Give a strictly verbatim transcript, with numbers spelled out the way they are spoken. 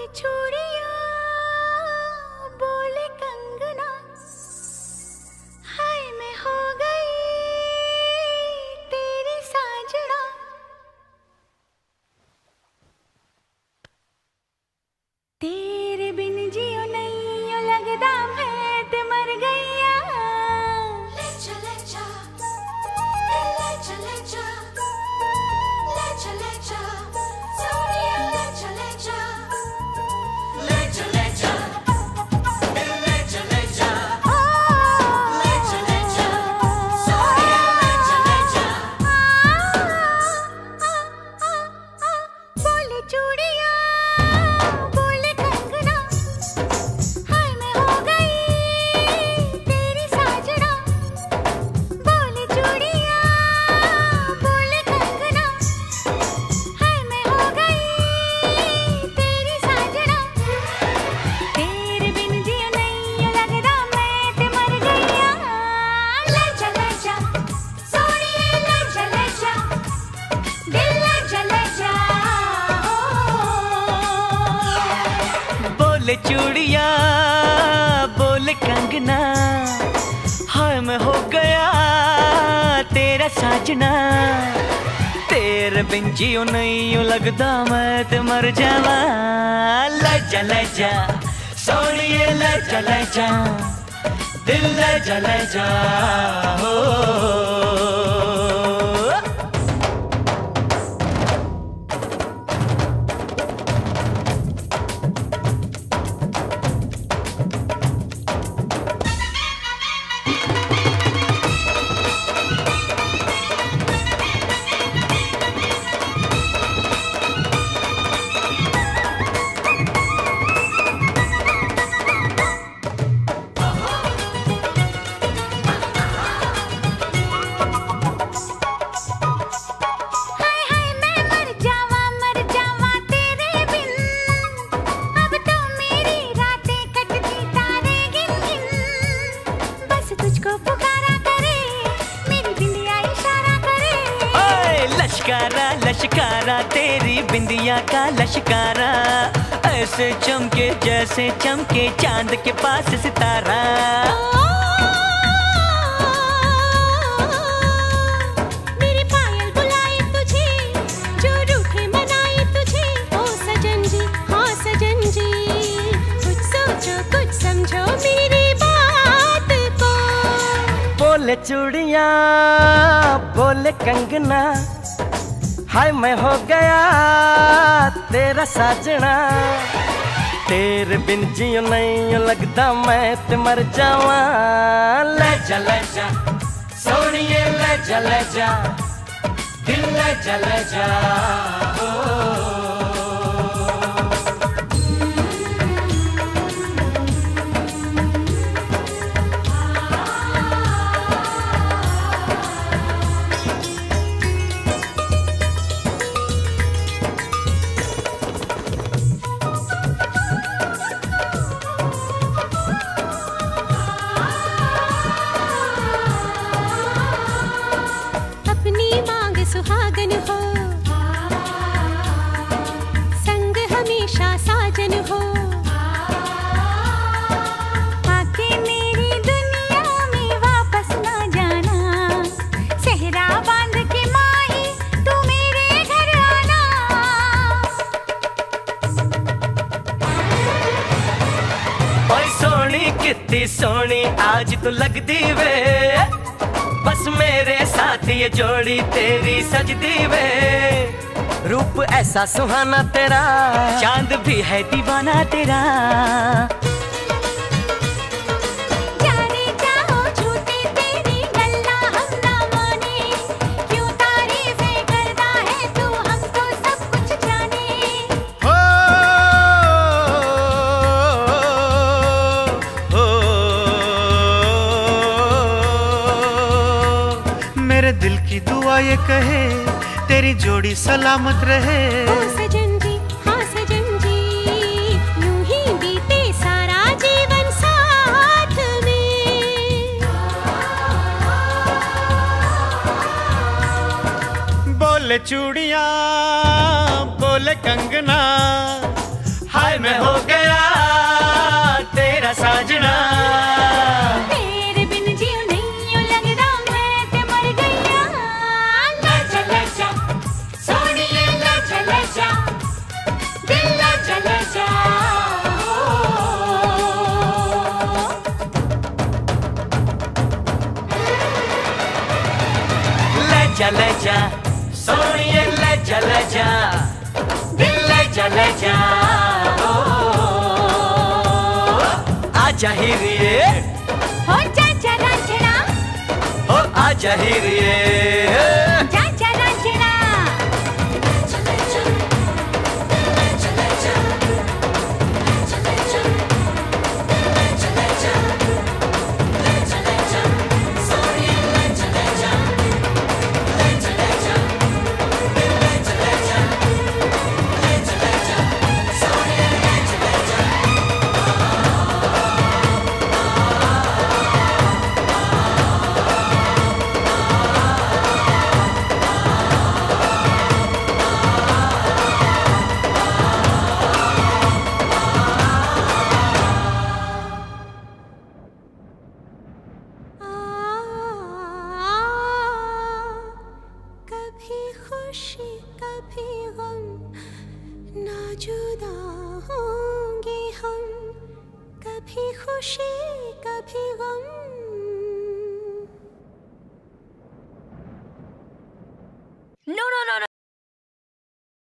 बोले चूड़िया बोले कंगना, हाय मैं हो गया तेरा साजना। तेरे बिन जियो नहीं लगता मैं ते मर जावा। लजा लजा सोनिए लजा लजा, दिल लजा लजा हो। लश्कारा लश्कारा तेरी बिंदिया का लश्कारा, ऐसे चमके जैसे चमके चांद के पास सितारा। मेरी पायल बुलाए तुझे, जो रूठे मनाए तुझे। ओ सजन जी हाँ सजन जी, कुछ सोचो कुछ समझो मेरी बात को। बोले चूड़िया बोले कंगना, हाय मैं हो गया तेरा साजना। तेरे बिन जियो नहीं लगता मैं ते मर जावा। लजा लजा सोनिए लजा लजा, दिल लजा लजा हो। सुहागन हो संग हमेशा साजन हो, आके मेरी दुनिया में वापस ना जाना। सेहरा बांध के माही तू मेरे घर आना। ओए सोनी कितनी सोनी आज तो लगदी वे, बस मेरे साथ ये जोड़ी तेरी सजदी वे। रूप ऐसा सुहाना तेरा, चांद भी है दीवाना तेरा। जाने जाओ झूठी तेरी गल्ला हम ना माने, क्यों तारीफें करता है तू हमको सब कुछ जाने। हो, हो, मेरे दिल की दुआ ये कहे तेरी जोड़ी सलामत रहे। ओ सजन जी हाँ सजन जी, यूं ही बीते सारा जीवन साथ में। बोले चूड़िया बोले कंगना, हाय मैं जा ले जा सोनिए ले जा ले जा दिल ले जा ले जा ओ आजा हीरिए हो चाचा रांझना हो आजा हीरिए चाचा रांझना खुशी कभी गम ना जुदा होंगे हम कभी खुशी कभी गम